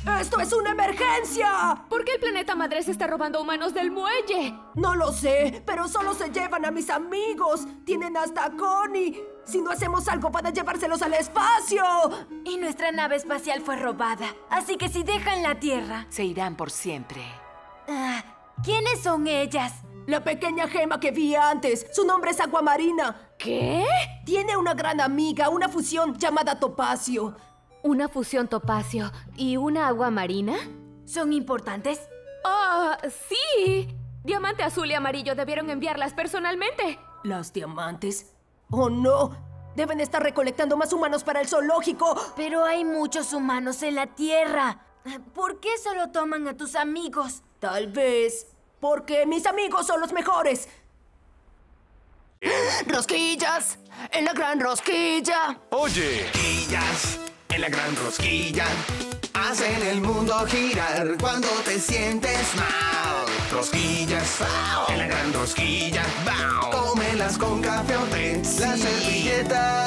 ¡Esto es una emergencia! ¿Por qué el planeta madre se está robando humanos del muelle? No lo sé, pero solo se llevan a mis amigos. Tienen hasta a Connie. Si no hacemos algo, van a llevárselos al espacio. Y nuestra nave espacial fue robada. Así que si dejan la Tierra... Se irán por siempre. ¿Quiénes son ellas? La pequeña gema que vi antes. Su nombre es Aguamarina. ¿Qué? Tiene una gran amiga, una fusión llamada Topacio. ¿Una fusión topacio y una agua marina? ¿Son importantes? ¡Ah, sí! Diamante azul y amarillo debieron enviarlas personalmente. ¿Las diamantes? ¡Oh, no! Deben estar recolectando más humanos para el zoológico. Pero hay muchos humanos en la Tierra. ¿Por qué solo toman a tus amigos? Tal vez porque mis amigos son los mejores. ¡Rosquillas! ¡En la gran rosquilla! Oye, Rosquillas en la gran rosquilla hacen el mundo girar cuando te sientes mal. Rosquillas en la gran rosquilla, cómelas con café o té. La servilleta